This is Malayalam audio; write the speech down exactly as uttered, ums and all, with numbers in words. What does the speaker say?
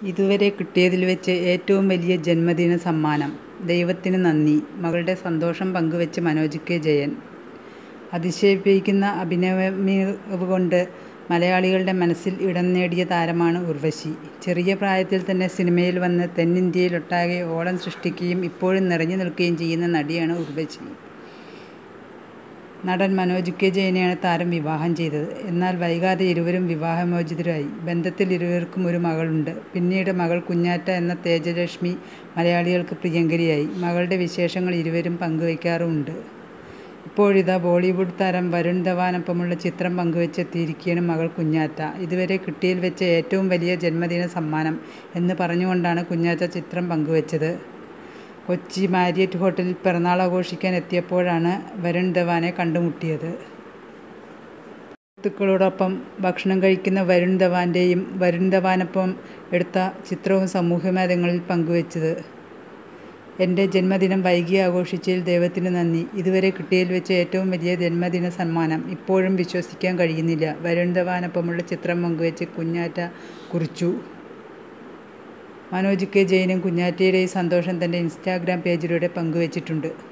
ഇതുവരെ കിട്ടിയതിൽ വെച്ച് ഏറ്റവും വലിയ ജന്മദിന സമ്മാനം. ദൈവത്തിന് നന്ദി. മകളുടെ സന്തോഷം പങ്കുവെച്ച് മനോജ് കെ ജയൻ. അതിശയിപ്പിക്കുന്ന അഭിനയമികവ് കൊണ്ട് മലയാളികളുടെ മനസ്സിൽ ഇടം നേടിയ താരമാണ് ഉർവശി. ചെറിയ പ്രായത്തിൽ തന്നെ സിനിമയിൽ വന്ന് തെന്നിന്ത്യയിലൊട്ടാകെ ഓളം സൃഷ്ടിക്കുകയും ഇപ്പോഴും നിറഞ്ഞു നിൽക്കുകയും ചെയ്യുന്ന നടിയാണ് ഉർവശി. നടൻ മനോജ് കെ ജയനെയാണ് താരം വിവാഹം ചെയ്തത്. എന്നാൽ വൈകാതെ ഇരുവരും വിവാഹമോചിതരായി. ബന്ധത്തിൽ ഇരുവർക്കും ഒരു മകളുണ്ട്. പിന്നീട് മകൾ കുഞ്ഞാറ്റ എന്ന തേജലക്ഷ്മി മലയാളികൾക്ക് പ്രിയങ്കരിയായി. മകളുടെ വിശേഷങ്ങൾ ഇരുവരും പങ്കുവയ്ക്കാറുമുണ്ട്. ഇപ്പോഴിതാ ബോളിവുഡ് താരം വരുൺ ധവാനൊപ്പമുള്ള ചിത്രം പങ്കുവെച്ചെത്തിയിരിക്കുകയാണ് മകൾ കുഞ്ഞാറ്റ. ഇതുവരെ കിട്ടിയതിൽ വെച്ച് ഏറ്റവും വലിയ ജന്മദിന സമ്മാനം എന്ന് പറഞ്ഞുകൊണ്ടാണ് കുഞ്ഞാറ്റ ചിത്രം പങ്കുവെച്ചത്. കൊച്ചി മാരിയറ്റ് ഹോട്ടലിൽ പിറന്നാൾ ആഘോഷിക്കാൻ എത്തിയപ്പോഴാണ് വരുൺ ധവാനെ കണ്ടുമുട്ടിയത്. സുഹൃത്തുക്കളോടൊപ്പം ഭക്ഷണം കഴിക്കുന്ന വരുൺ ധവാന്റെയും വരുൺ ധവാനൊപ്പം എടുത്ത ചിത്രവും സമൂഹമാധ്യമങ്ങളിൽ പങ്കുവെച്ചത്. എൻ്റെ ജന്മദിനം വൈകി ആഘോഷിച്ചതിൽ ദൈവത്തിന് നന്ദി. ഇതുവരെ കിട്ടിയതിൽ വെച്ച് ഏറ്റവും വലിയ ജന്മദിന സമ്മാനം. ഇപ്പോഴും വിശ്വസിക്കാൻ കഴിയുന്നില്ല. വരുൺ ധവാനൊപ്പമുള്ള ചിത്രം പങ്കുവെച്ച് കുഞ്ഞാറ്റ കുറിച്ചു. മനോജ് കെ ജയനും കുഞ്ഞാറ്റയുടെ ഈ സന്തോഷം തൻ്റെ ഇൻസ്റ്റാഗ്രാം പേജിലൂടെ പങ്കുവെച്ചിട്ടുണ്ട്.